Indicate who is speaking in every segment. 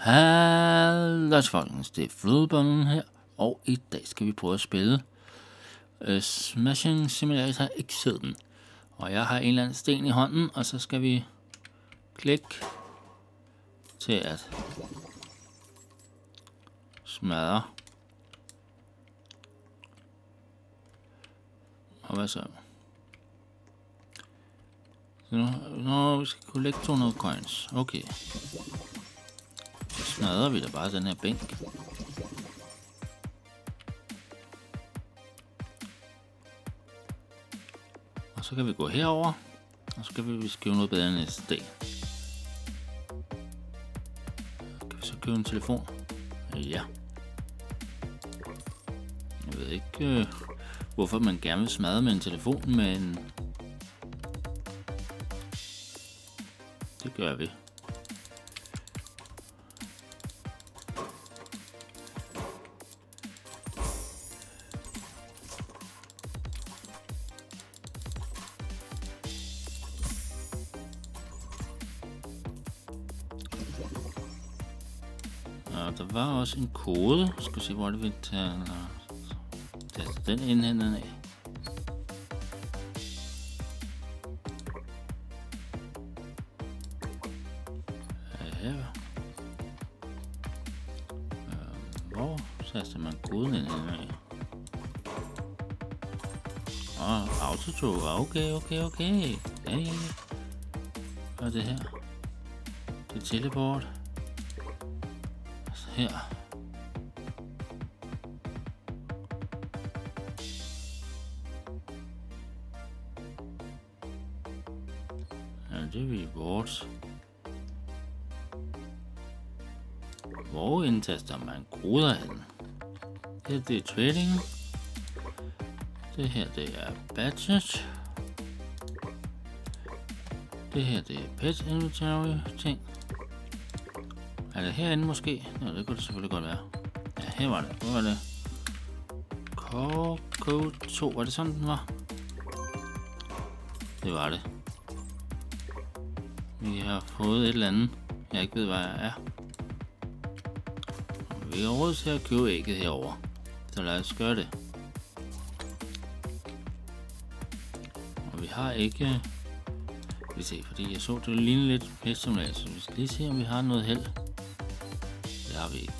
Speaker 1: Hallo folkens, det er Flødebollen her, og i dag skal vi prøve at spille Smashing Simulator X7. Og jeg har en eller anden sten i hånden, og så skal vi klikke til at smadre. Og hvad så? Nå, vi skal collect 200 coins. Okay. Så smadrer vi da bare den her bænk. Og så kan vi gå herover, og så kan vi skrive noget bedre næste dag. Kan vi så købe en telefon? Ja. Jeg ved ikke, hvorfor man gerne vil smadre med en telefon, men det gør vi. Og der var også en kode. Skal vi se, hvor det vil tage den indhenten af. Hvor taster man koden ind af? Autotog. Okay. Ja. Hvad er det her? Det er teleport. Her. Ja, det er rewards. Hvor indtaster man koder hen? Det er trading. Det her, det er badges. Det her, det er pet inventory ting. Er det herinde måske? Ja, det kunne det selvfølgelig godt være. Ja, her var det. Hvor var det? Code 2. Var det sådan, den var? Det var det. Vi har fået et eller andet, jeg ikke ved, hvad jeg er. Vi har råd til at købe ægget herover. Så lad os gøre det. Og vi har ikke... Vi se, fordi jeg så, det lignede lidt pestsimulator, så vi skal lige se, om vi har noget held. Det har vi ikke.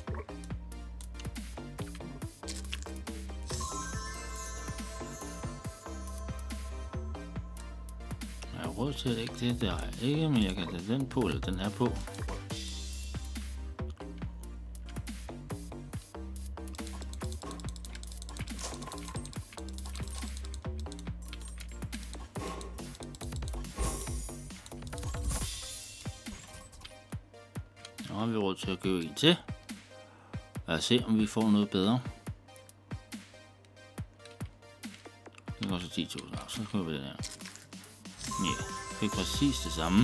Speaker 1: Jeg har råd til at ikke det, der er ikke, men jeg kan tage den på, eller den her på. Nu har vi råd til at købe en til. Lad os se, om vi får noget bedre. Det koster 10.000, så køber vi den her. Ja, det er præcis det samme.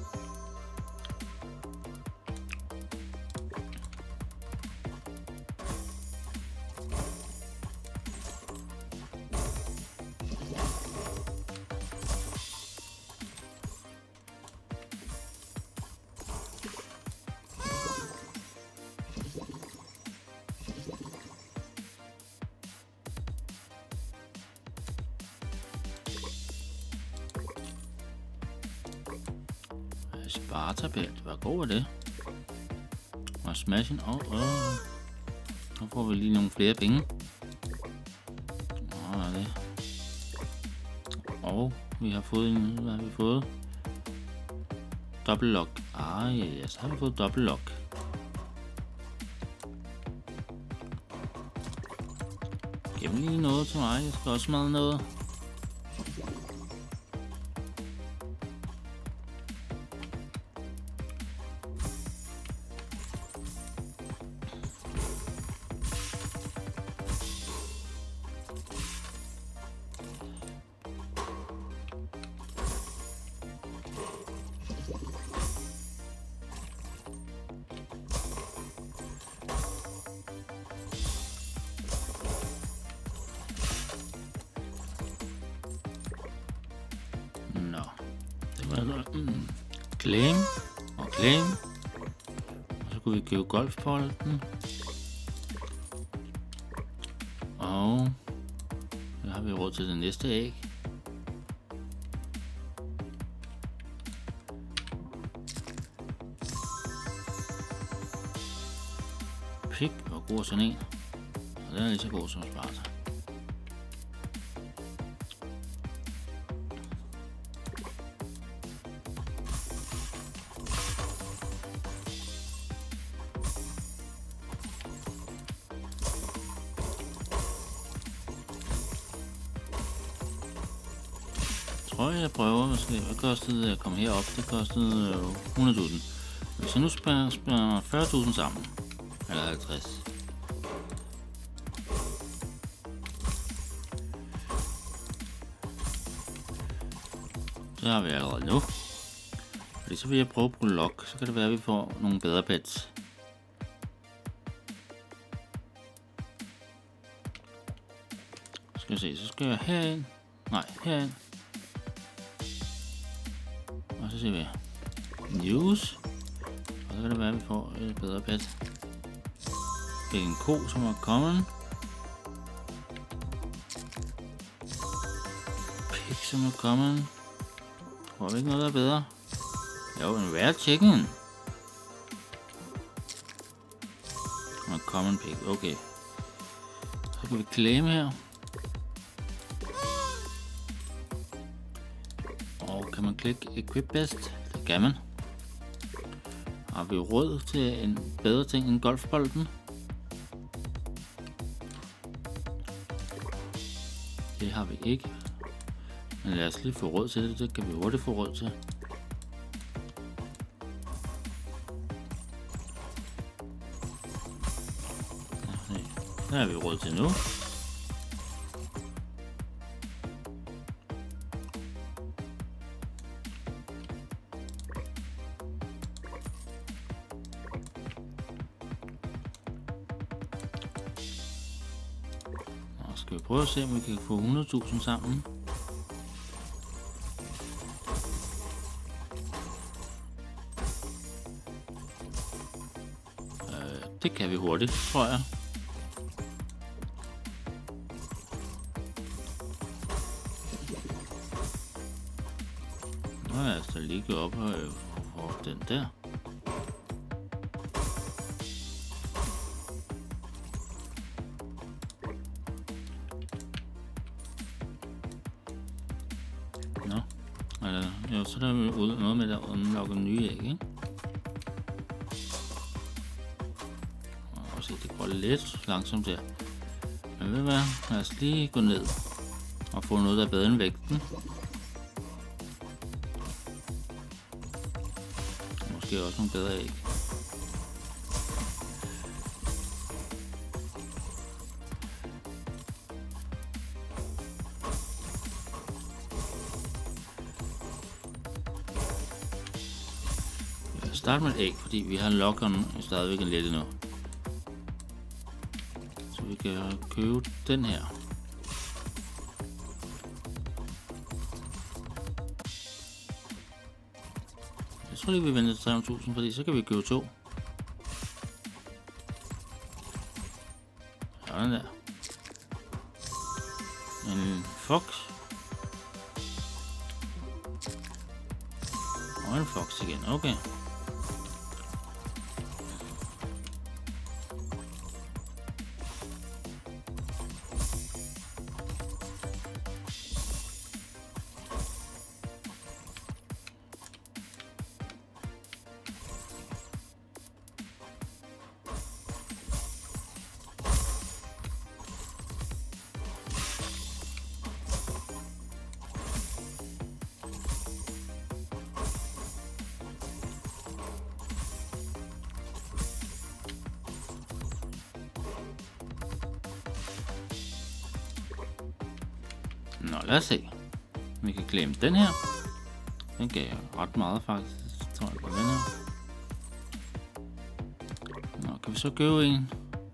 Speaker 1: Sparetabel, hvad god er det? Og smashing, nu får vi lige nogle flere penge. Det. Og vi har fået en, hvad har vi fået? Dobbelt lock. Ja, så har vi fået dobbelt lock. Gem lige noget til mig, jeg skal også smadre noget. Claim og claim. Og så kunne vi købe golfbolden. Og så har vi råd til det næste æg. Pik og god sådan en. Og den er lige så god som Sparta. Jeg prøver måske. Hvad kostede det at komme herop? Det kostede 100.000. Hvis jeg nu spænder 40.000 sammen, eller 50. Det har vi allerede nu. Fordi så vil jeg prøve at bruge lock, så kan det være, at vi får nogle bedre pets. Skal vi se, så skal jeg herind. Nej, herind. Og så ser vi news. Og så kan det være, at vi får et bedre pet. Det er en ko, som er common. Pig, som er common. Får vi ikke noget, der er bedre? Jo, en rare chicken. Og common pig, okay. Så kan vi claim her. Og kan man klikke equip best? Det kan man. Har vi råd til en bedre ting end golfbolden? Det har vi ikke. Men lad os lige få råd til det. Det kan vi hurtigt få råd til. Det har vi råd til nu. Og skal vi prøve at se, om vi kan få 100.000 sammen. Det kan vi hurtigt, tror jeg. Nu er jeg altså lige gået op og den der. Nå, jo, så er der noget med at unlokke nye æg, ikke? Og se, det går lidt langsomt der. Men ved du hvad, lad os lige gå ned og få noget, der er bedre end vægten. Måske også nogle bedre æg. Start med et æg, fordi vi har lockeren stadigvæk en lidt endnu. Så vi kan købe den her. Jeg tror lige vi venter til 300.000, fordi så kan vi købe to. Sådan der. En fox. Og en fox igen, okay. Nå, lad os se. Vi kan glemme den her. Den gav ret meget faktisk, tror jeg, på den her. Nå, kan vi så købe en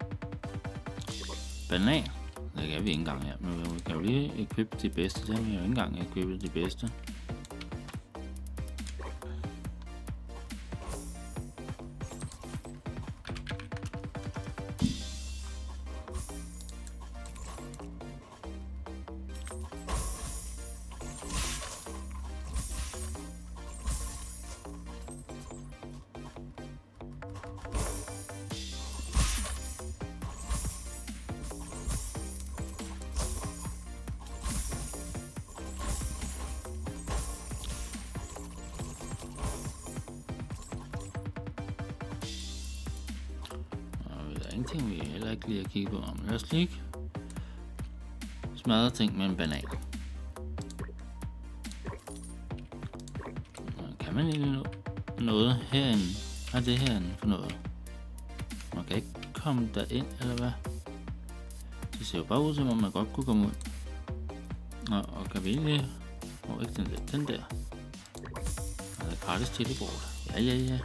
Speaker 1: banan? Det kan vi ikke engang her, men vi kan jo lige equippe det bedste. Det har vi jo ikke engang equippet det bedste. ingenting, vi heller ikke lige har kigget på. Men lad os lige smadre ting med en banan. Kan man egentlig noget herinde? Er det herinde for noget? Man kan ikke komme derind, eller hvad? Det ser jo bare ud som om man godt kunne komme ud. Og kan vi egentlig... ikke den der. Og der er gratis teleport. Ja.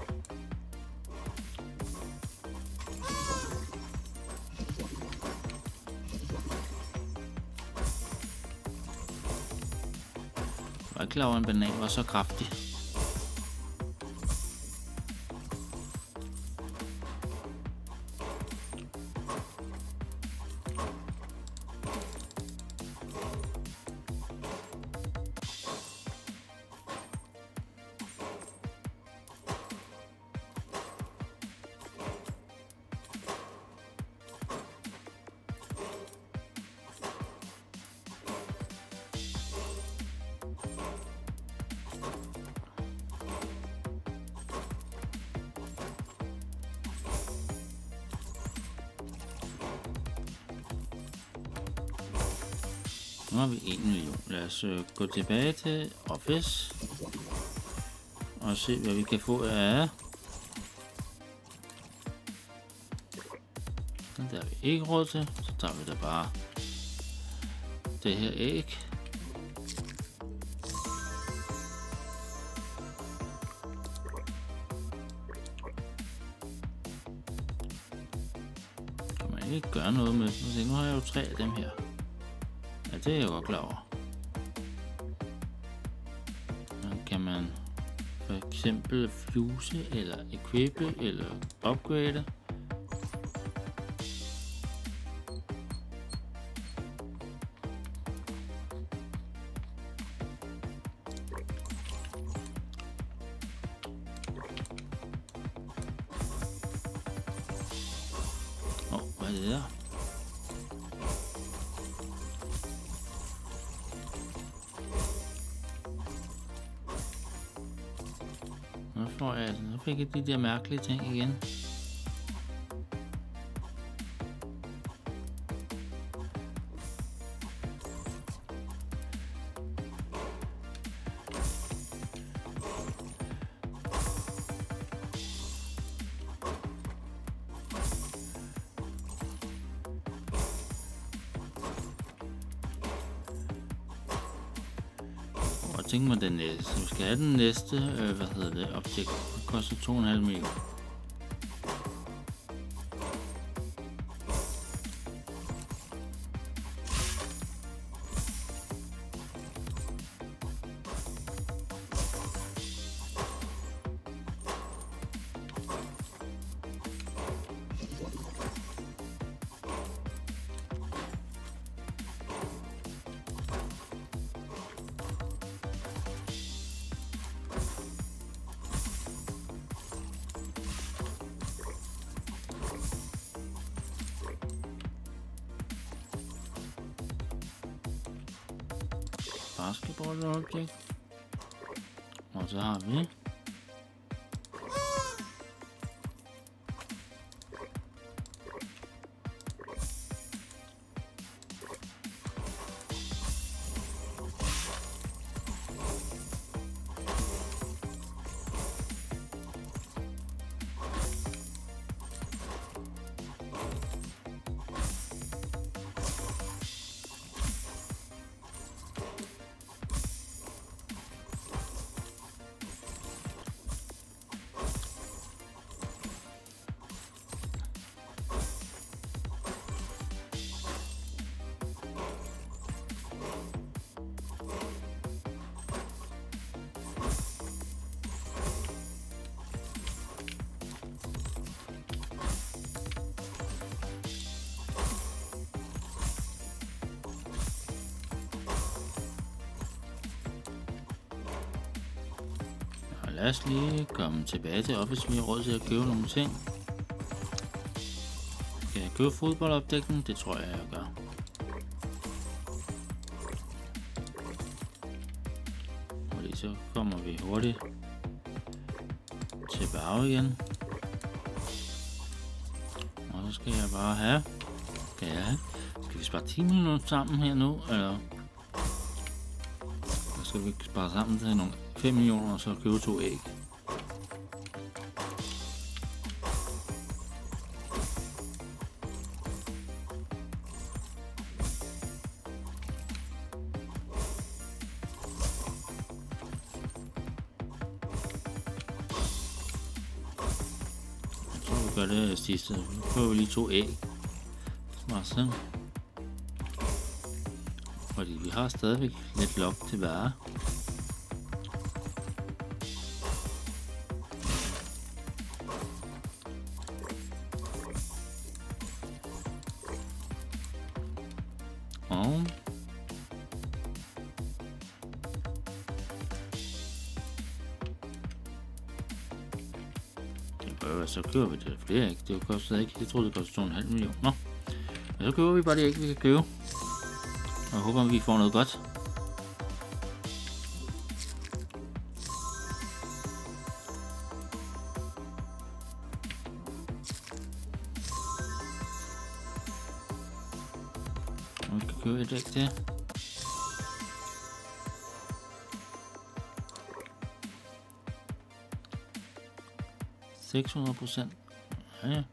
Speaker 1: Jeg var ikke klar over, en banan var så kraftig. Nu har vi 1 million. Lad os gå tilbage til Office og se, hvad vi kan få af. Den der har vi ikke råd til, så tager vi da bare det her æg. Kan man ikke gøre noget med dem? Nu har jeg jo 3 af dem her. Ja, det er jeg godt klar over. Kan man for eksempel fuse, eller equippe, eller upgrade? Hvad er det der? Nu fik jeg de der mærkelige ting igen. Jeg tænker mig den næste. Vi skal have den næste, objekt. Det koster 2,5 millioner. Basketball object. Og så har vi lad os lige komme tilbage til Office. Vi har råd til at købe nogle ting. Kan jeg købe fodboldopdækning? Det tror jeg gør. Fordi så kommer vi hurtigt tilbage igen. Og så skal jeg bare have. Skal vi spare 10 millioner sammen her nu, eller skal vi spare sammen til nogle 5 millioner og så købe 2 æg? Gør det sidste. Nu prøver vi lige 2 æg. Smart. Fordi vi har stadigvæk lidt lok til varer. Og så køber vi det flere æg. Det koster ikke. Jeg troede det kostede 2,5 millioner. Nå. Men så køber vi bare det æg, vi kan købe. Og jeg håber, at vi får noget godt. Og vi kan købe et æg til. %. Ja.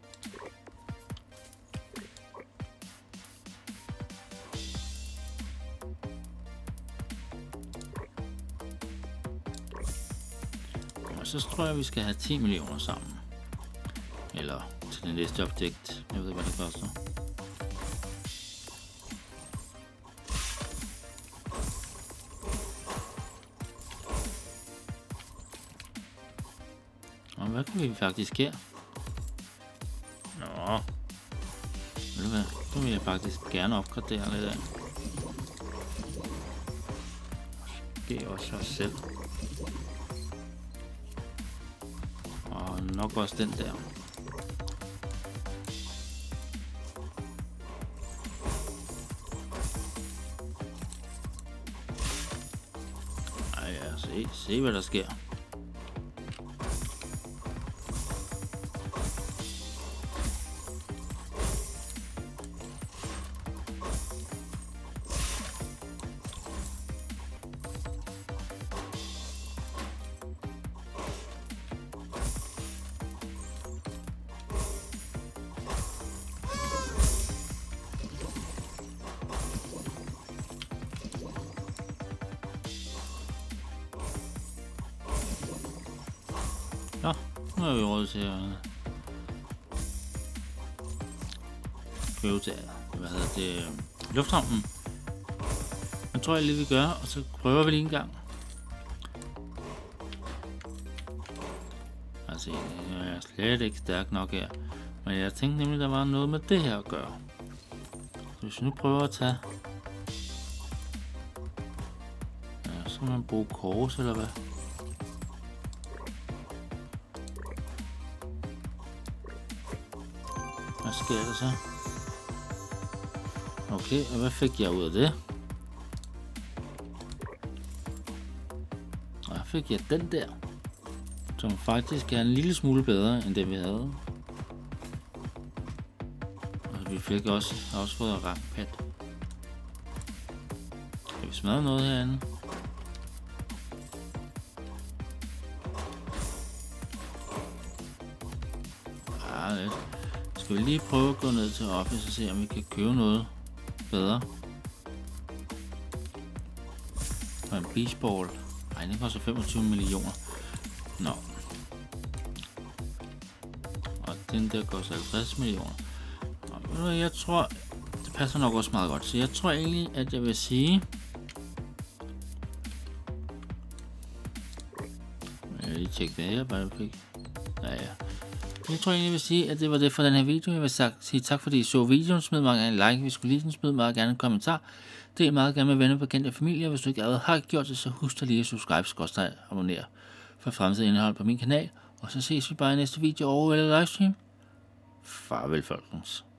Speaker 1: Og så tror jeg, vi skal have 10 millioner sammen. Eller til det næste objekt. Jeg ved ikke, hvad det koster. Og hvad kan vi faktisk her? Nå. Ved du hvad? Det vil jeg faktisk gerne opgradere lidt af. Det er også os selv. Og nok også den der. Ej ja, se hvad der sker. Nå, nu er vi råd til at købe til lufthavnen. Det tror jeg lige vi gør, og så prøver vi lige en gang. Altså, jeg er slet ikke stærk nok her. Men jeg tænkte nemlig, der var noget med det her at gøre. Så hvis vi nu prøver at tage... Ja, så kan man bruge kors, eller hvad? Hvad sker der så? Okay, og hvad fik jeg ud af det? Og fik jeg den der, som faktisk er en lille smule bedre end det vi havde. Og vi fik også fået rampet. Kan vi smadre noget herinde? Ja, lidt. Skal vi lige prøve at gå ned til office og se om vi kan købe noget bedre. Og en baseball. Ej, den koster 25 millioner. Nå. Og den der koster 50 millioner. Og jeg tror, det passer nok også meget godt. Så jeg tror egentlig, at jeg vil sige... Jeg vil lige tjekke det her, bare fik. Ja. Jeg tror egentlig, jeg vil sige, at det var det for den her video. Jeg vil sige tak, fordi I så videoen. Smid meget gerne en like, hvis du kunne lide den. Smid meget gerne en kommentar. Del meget gerne med venner, bekendte og familie. Hvis du ikke allerede har gjort det, så husk dig lige at subscribe, abonnere for fremtidig indhold på min kanal. Og så ses vi bare i næste video over eller livestream. Farvel, folkens.